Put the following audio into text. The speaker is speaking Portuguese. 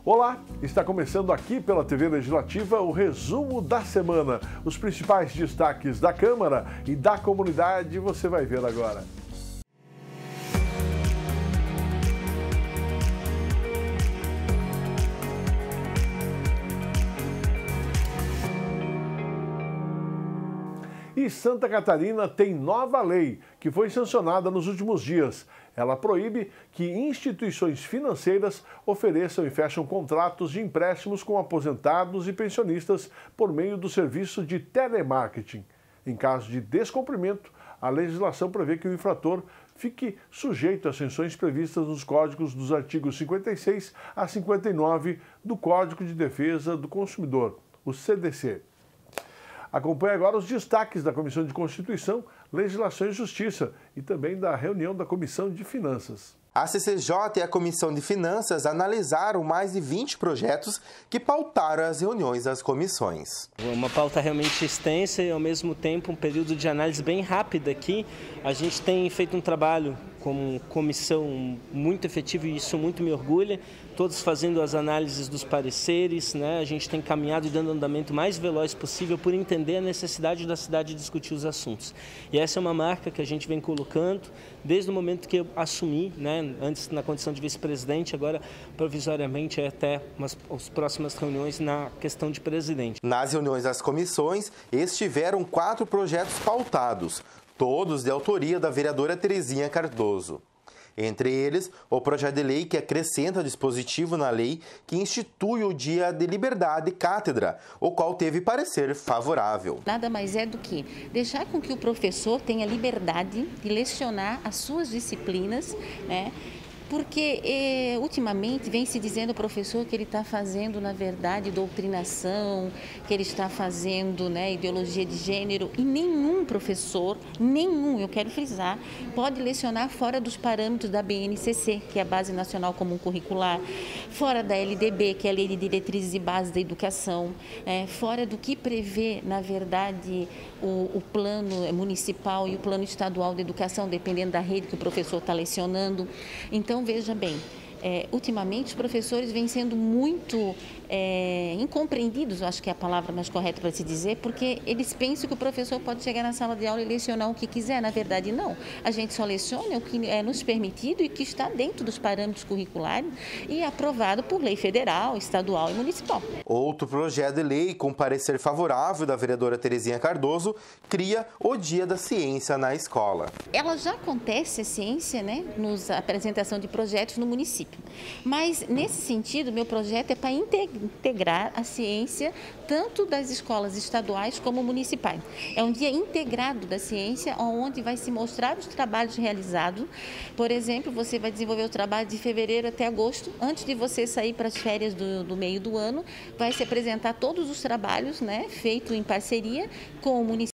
Olá, está começando aqui pela TV Legislativa o resumo da semana. Os principais destaques da Câmara e da comunidade você vai ver agora. E Santa Catarina tem nova lei que foi sancionada nos últimos dias. Ela proíbe que instituições financeiras ofereçam e fecham contratos de empréstimos com aposentados e pensionistas por meio do serviço de telemarketing. Em caso de descumprimento, a legislação prevê que o infrator fique sujeito às sanções previstas nos códigos dos artigos 56 a 59 do Código de Defesa do Consumidor, o CDC. Acompanhe agora os destaques da Comissão de Constituição, Legislação e Justiça e também da reunião da Comissão de Finanças. A CCJ e a Comissão de Finanças analisaram mais de 20 projetos que pautaram as reuniões das comissões. Uma pauta realmente extensa e, ao mesmo tempo, um período de análise bem rápido aqui. A gente tem feito um trabalho como comissão muito efetivo e isso muito me orgulha, todos fazendo as análises dos pareceres, né? A gente tem caminhado e dando andamento mais veloz possível por entender a necessidade da cidade de discutir os assuntos. E essa é uma marca que a gente vem colocando desde o momento que eu assumi, né? Antes na condição de vice-presidente, agora provisoriamente até as próximas reuniões na questão de presidente. Nas reuniões das comissões, estiveram 4 projetos pautados, todos de autoria da vereadora Terezinha Cardoso. Entre eles, o projeto de lei que acrescenta dispositivo na lei que institui o Dia de Liberdade e Cátedra, o qual teve parecer favorável. Nada mais é do que deixar com que o professor tenha liberdade de lecionar as suas disciplinas, né? Porque ultimamente vem se dizendo ao professor que ele está fazendo, na verdade, doutrinação, que ele está fazendo, né, ideologia de gênero, e nenhum professor, eu quero frisar, pode lecionar fora dos parâmetros da BNCC, que é a Base Nacional Comum Curricular, fora da LDB, que é a Lei de Diretrizes e Bases da Educação, fora do que prevê, na verdade, o plano municipal e o plano estadual de educação, dependendo da rede que o professor está lecionando. Então, veja bem, ultimamente os professores vêm sendo muito incompreendidos, eu acho que é a palavra mais correta para se dizer, porque eles pensam que o professor pode chegar na sala de aula e lecionar o que quiser. Na verdade, não. A gente só leciona o que é nos permitido e que está dentro dos parâmetros curriculares e aprovado por lei federal, estadual e municipal. Outro projeto de lei com parecer favorável da vereadora Terezinha Cardoso cria o Dia da Ciência na escola. Ela já acontece, a ciência, né, nos apresentação de projetos no município. Mas, nesse sentido, meu projeto é para integrar a ciência tanto das escolas estaduais como municipais. É um dia integrado da ciência, onde vai se mostrar os trabalhos realizados. Por exemplo, você vai desenvolver o trabalho de fevereiro até agosto. Antes de você sair para as férias do meio do ano, vai se apresentar todos os trabalhos, né, feitos em parceria com o município.